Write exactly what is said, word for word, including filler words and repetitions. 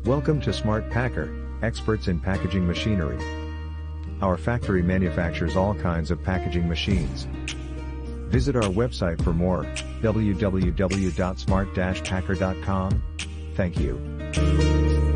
Welcome to Smart Packer, experts in packaging machinery. Our factory manufactures all kinds of packaging machines. Visit our website for more, w w w dot smart dash packer dot com. Thank you.